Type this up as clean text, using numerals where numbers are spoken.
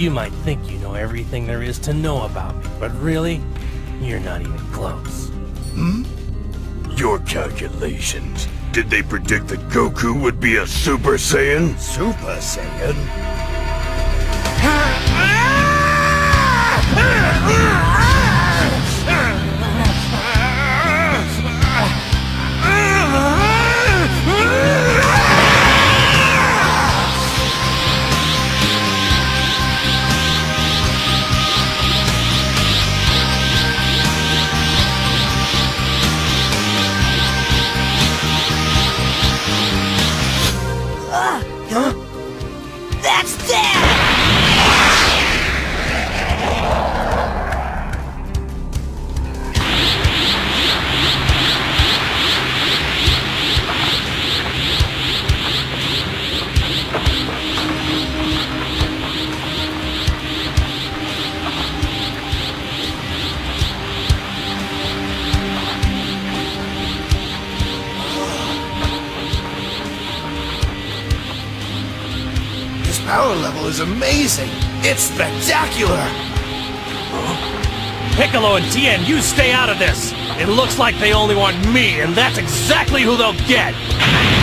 You might think you know everything there is to know about me, but really, you're not even close. Your calculations. Did they predict that Goku would be a Super Saiyan? Super Saiyan? That's that! This power level is amazing! It's spectacular! Piccolo and Tien, you stay out of this! It looks like they only want me, and that's exactly who they'll get!